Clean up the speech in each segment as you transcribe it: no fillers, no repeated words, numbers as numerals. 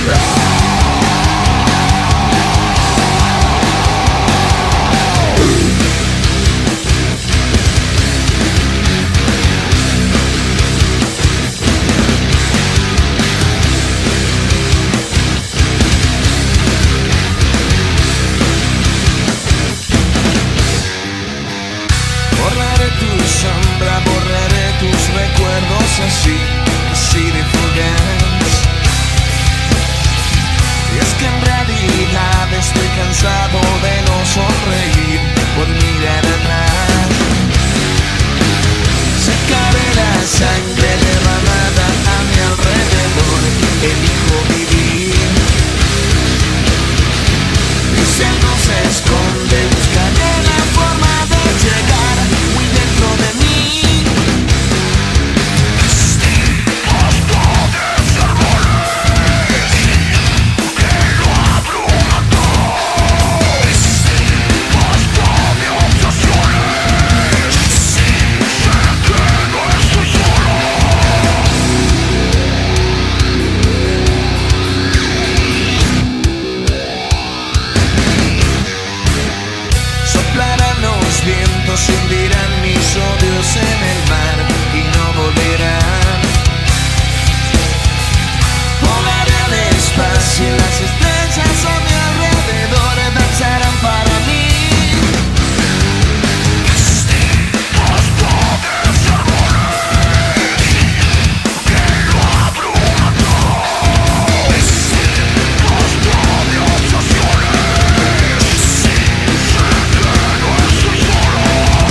así de fugaz. Y es que en realidad estoy cansado de no sonreír por mirar atrás. Secaré la sangre derramada a mi alrededor, elijo vivir. Y si algo se esconde, buscaré la forma de llegar muy dentro de mí. Se hundirán mis odios en el mar y no volverán. Volaré al espacio y las estrellas a mi alrededor danzarán para mí. Castigos de sermones que lo abruman todo. Castigos de obsesiones. Sé que no estoy solo.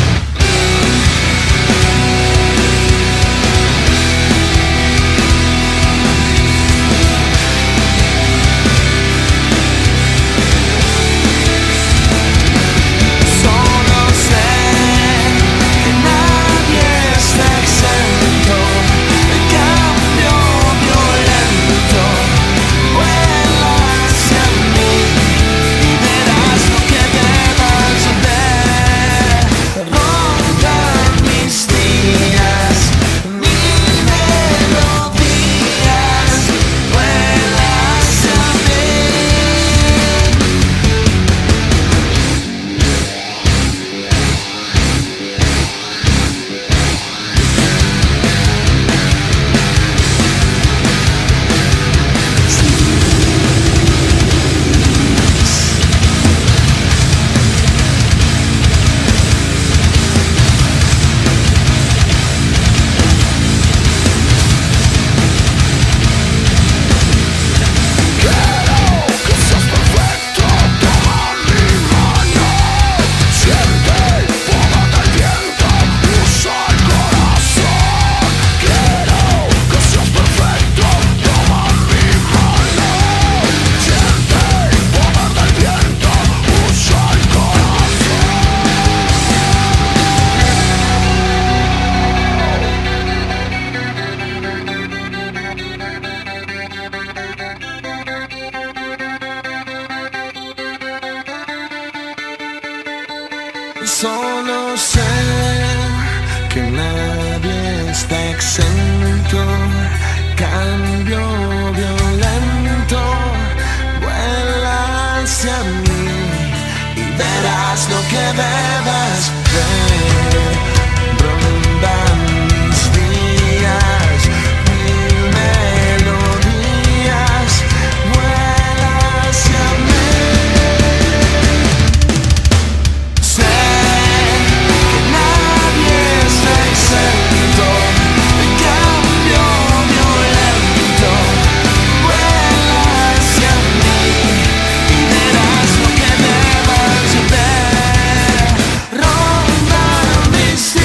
Solo sé que nadie está exento. Cambio violento vuela hacia mí y verás lo que debas ver. Rondan mis días, mil melodías, vuela hacia mí. Ronda mis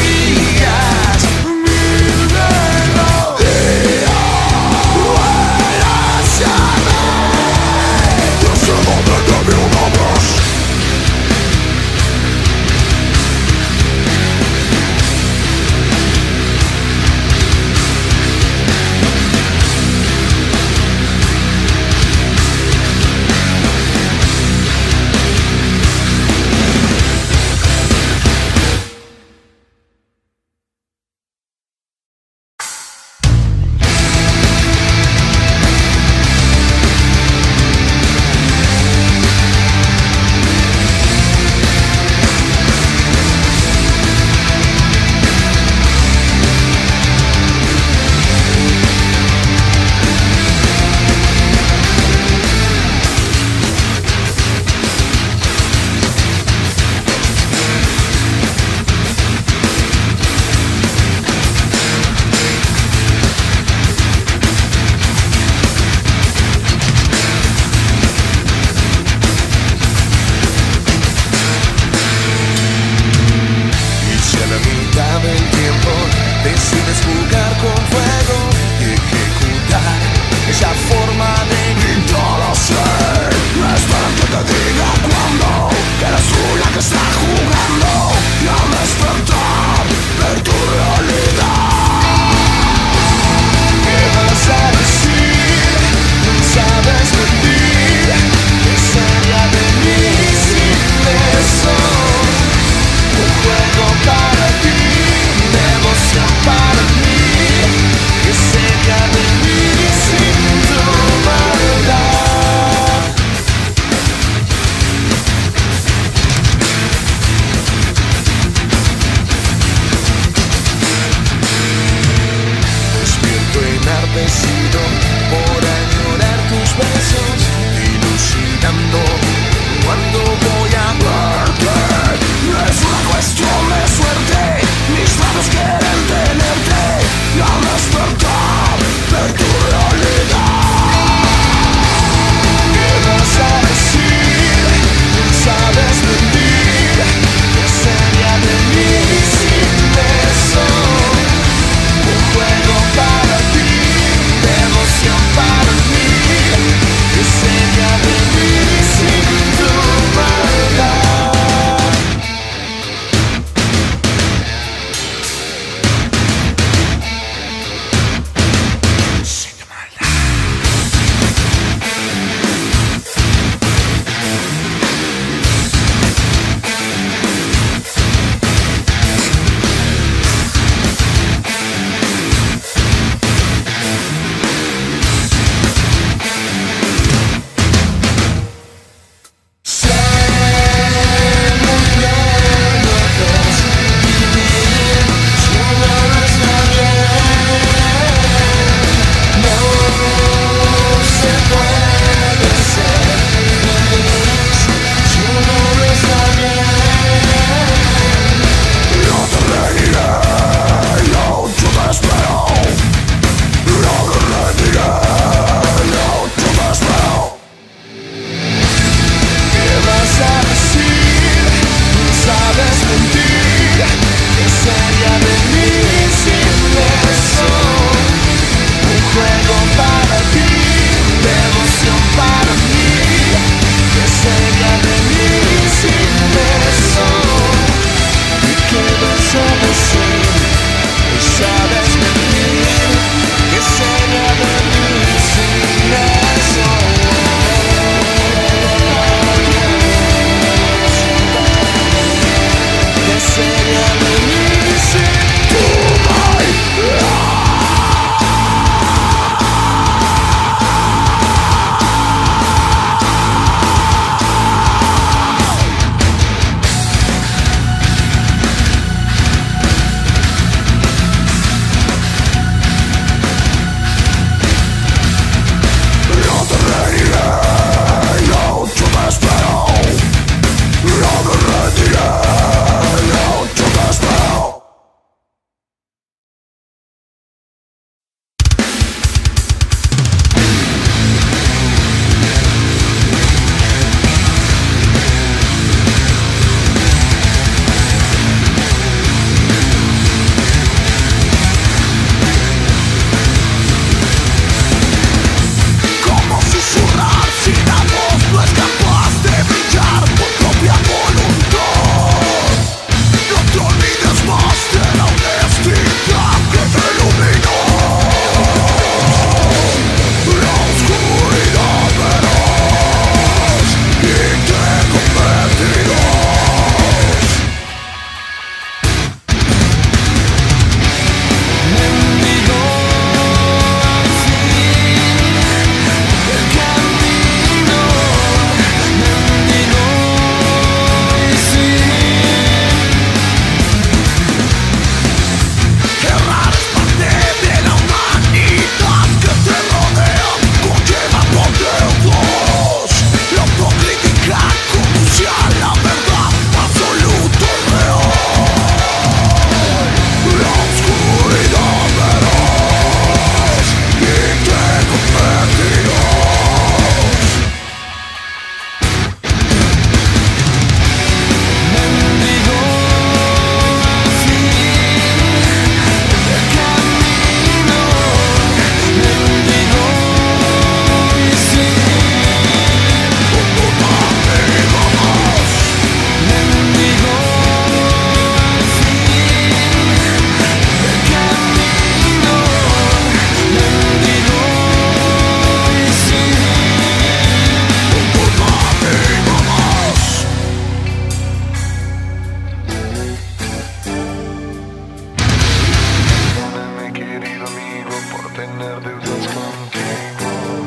tener deudas contigo.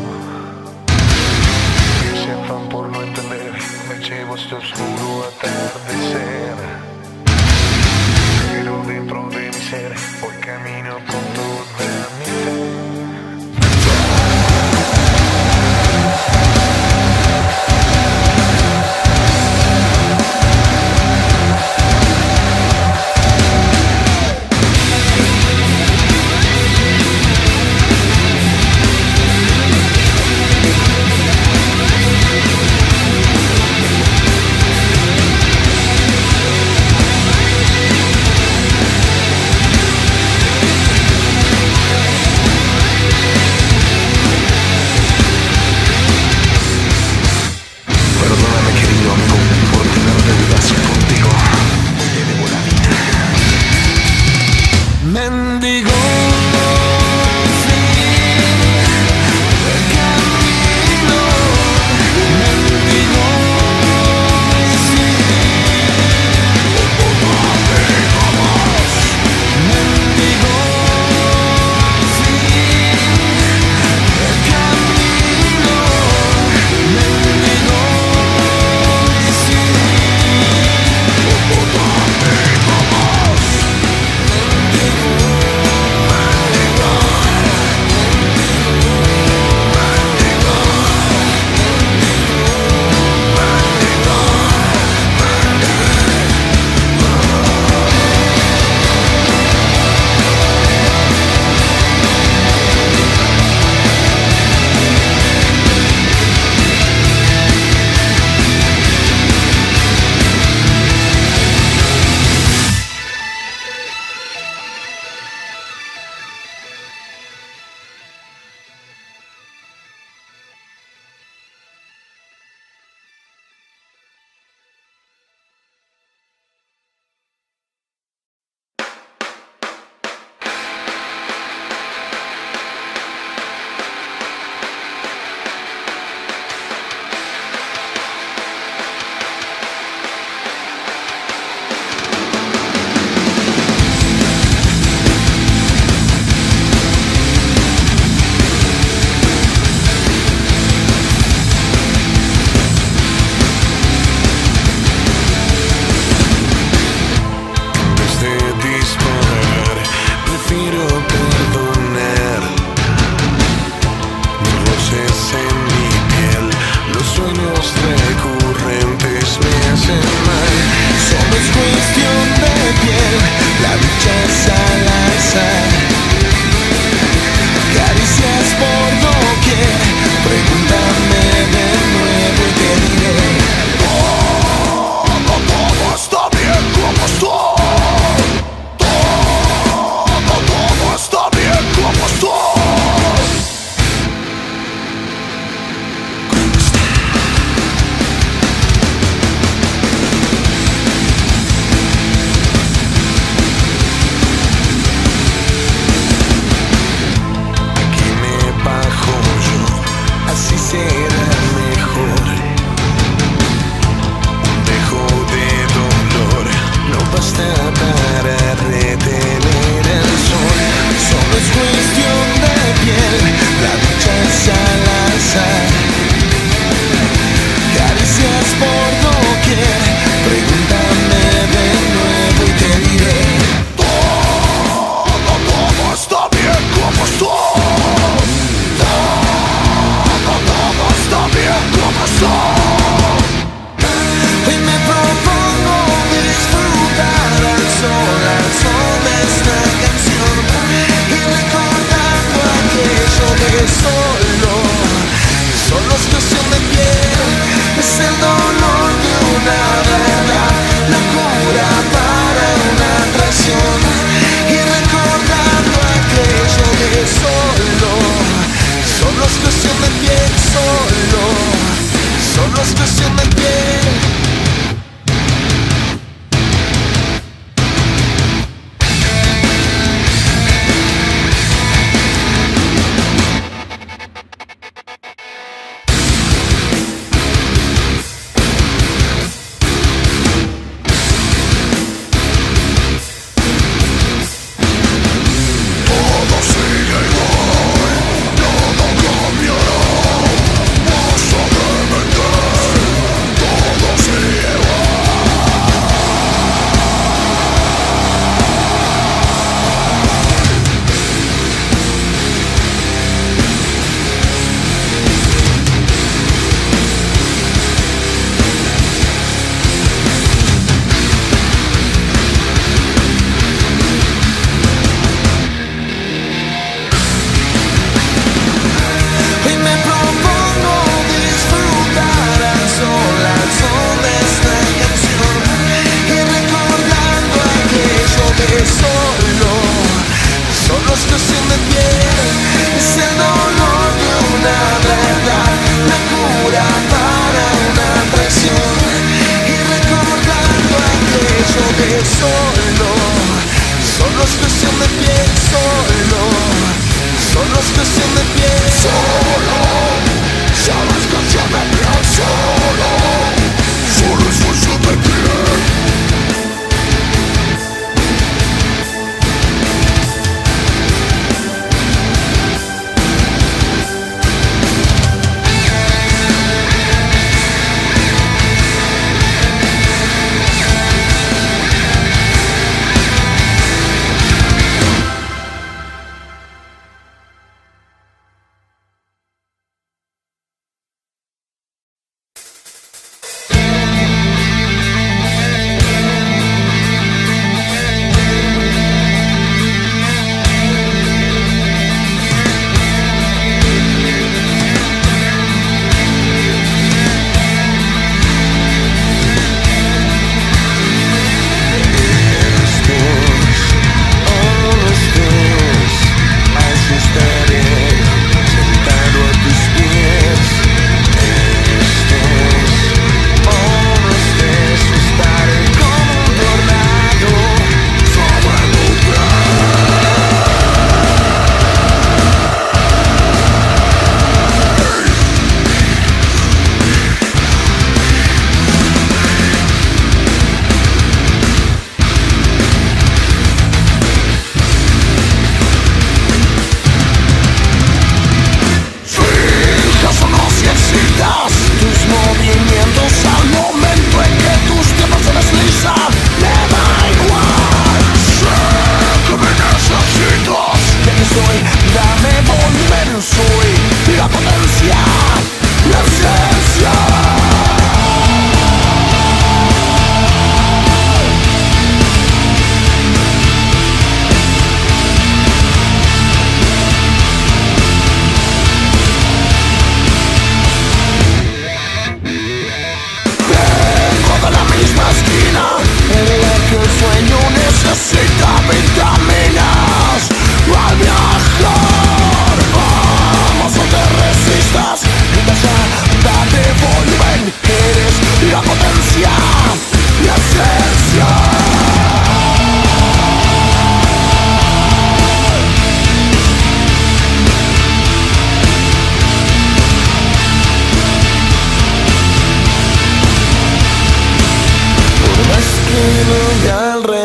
Ese afán por no entender me llevo a este oscuro atardecer. Pero dentro de mi ser voy camino con toda mi fe.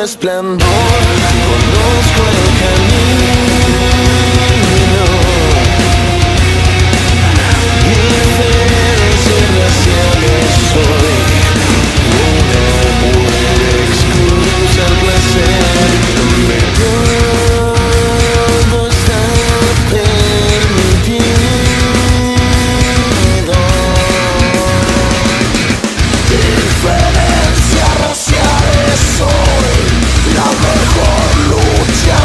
resplandor, conozco el camino. Diferencias raciales soy, una mujer excusa el placer, donde todo está permitido. Diferencias raciales soy, la mejor lucha.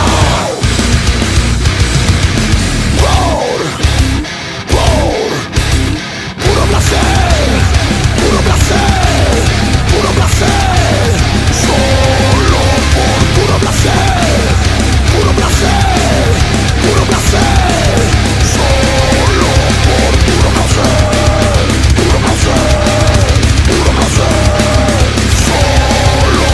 Puro placer, puro placer, puro placer, solo por puro placer, puro placer, puro placer, solo por puro placer, puro placer, puro placer, solo.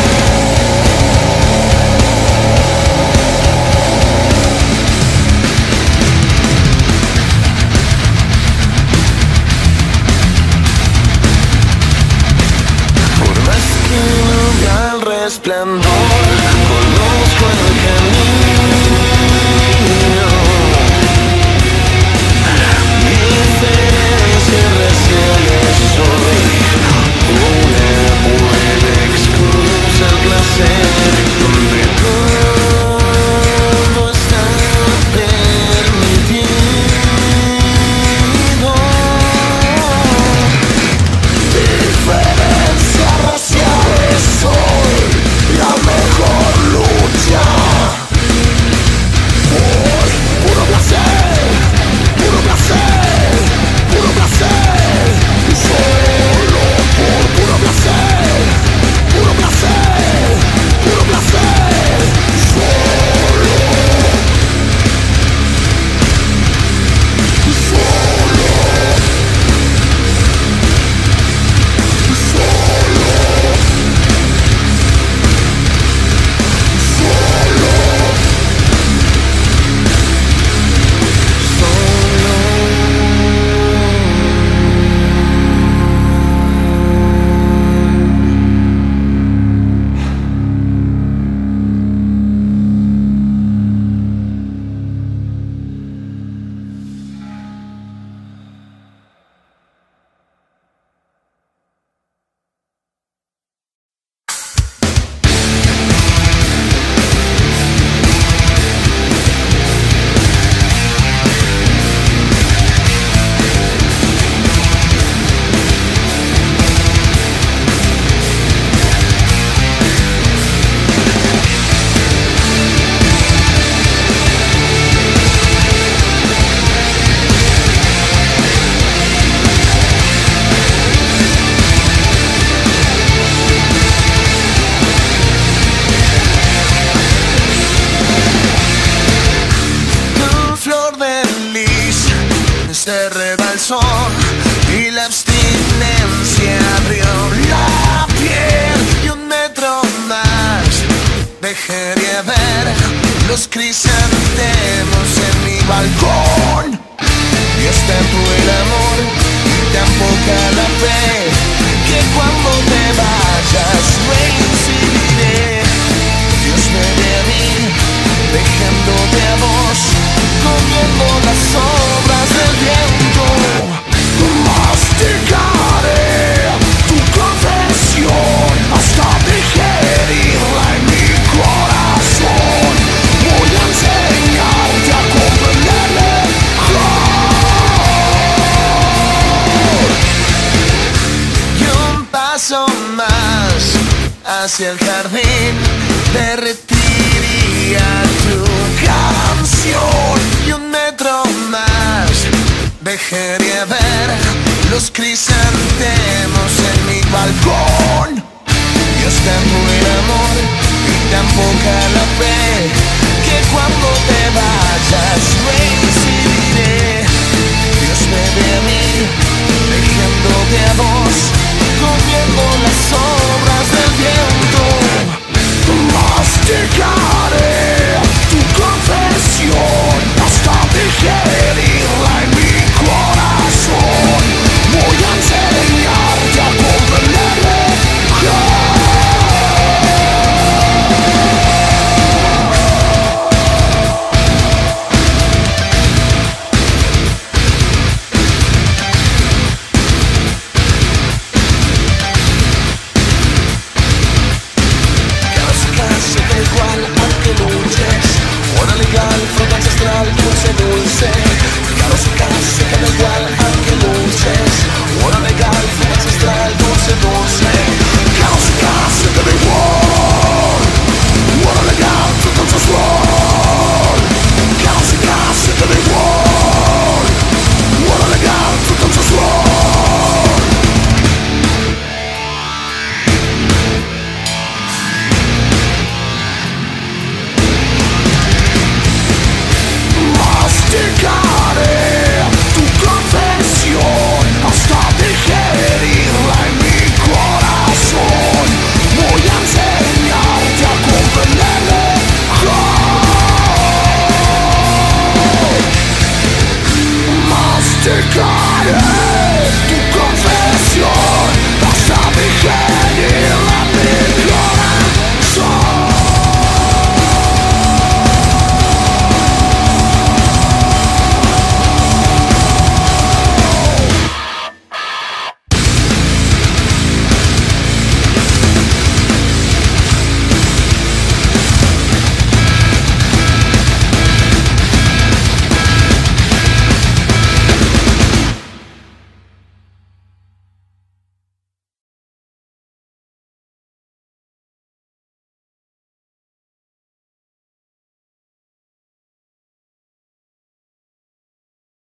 Por más que no vea el resplandor, conozco el camino. Diferencias raciales soy, una buena excusa al placer, donde todo está permitido. Diferencias raciales soy, la mejor lucha. Por puro placer, puro placer, puro placer, solo por puro placer, puro placer, puro placer, solo, se rebalsó y la abstinencia abrió la piel y un metro más dejaría ver los crisantemos en mi balcón. Y es tanto el amor y tan poca la fe que cuando te vayas reincidiré. Dios me ve a mí dejándote a vos, comiendo las sombras del viento. Masticaré tu confesión hasta digerirla en mi corazón. Voy a enseñarte a comprenderme mejor. Y un paso más hacia el jardín, derretiría tu canción. Y un metro más dejaría ver los crisantemos en mi balcón. Y es tanto el amor y tan poca la fe que cuando te vayas reincidiré. Dios me ve a mí dejándote a vos, comiendo las sombras del viento. Masticaré tu confesión hasta digerirla en mi corazón. Voy a enseñarte a comprenderme mejor. te caeré.